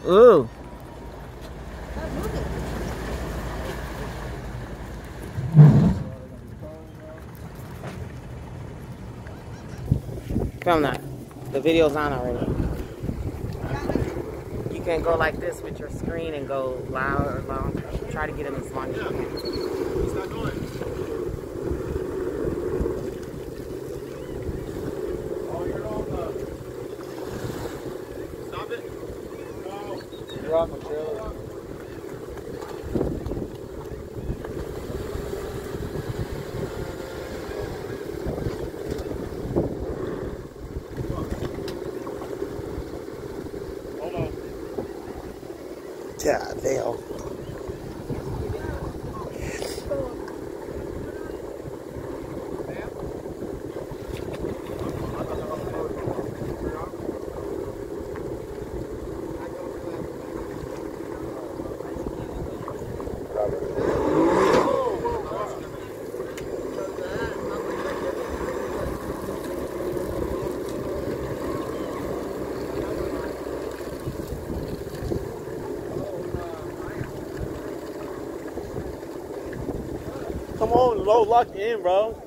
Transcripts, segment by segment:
Ooh. Film that. The video's on already. You can go like this with your screen and go loud or long. Try to get him as long as you can. He's not going. Oh, you're on the... Stop it. No. You're on the trailer. Hold on. God damn. Come on, low lock in, bro.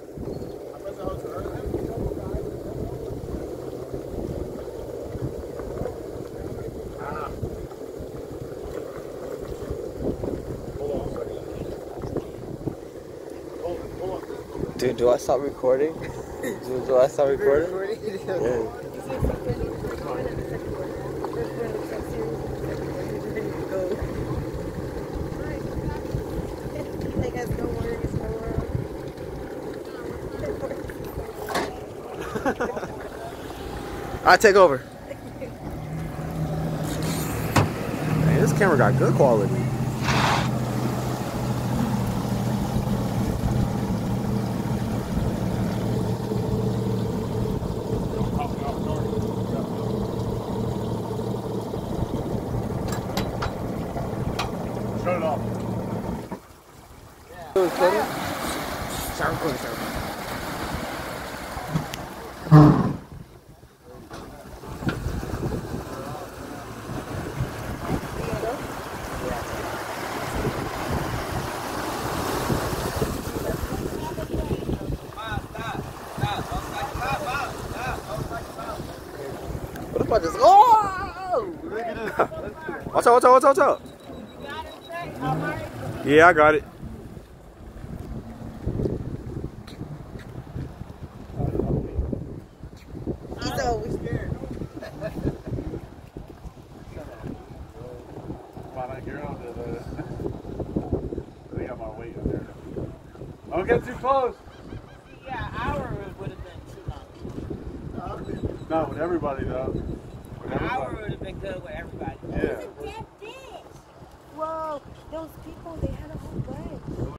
Dude, do I stop recording? do I stop recording? Yeah. I take over. Man, this camera got good quality. Shut it off. Start recording, start recording. What if I just... Oh! Look at this. Watch out, watch out, watch out, watch out. Yeah, I got it. He's always scared. You're on the... I think I got my weight in there. Don't get too close. Yeah, hour would have been too long. Not with everybody, though. With An hour everybody. would have been good with everybody. Yeah. Whoa, those people, they